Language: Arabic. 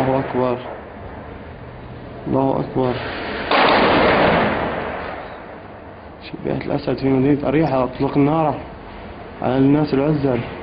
الله أكبر، الله أكبر. شبيهة الأسد في مدينة أريحة أطلق النار على الناس العزل.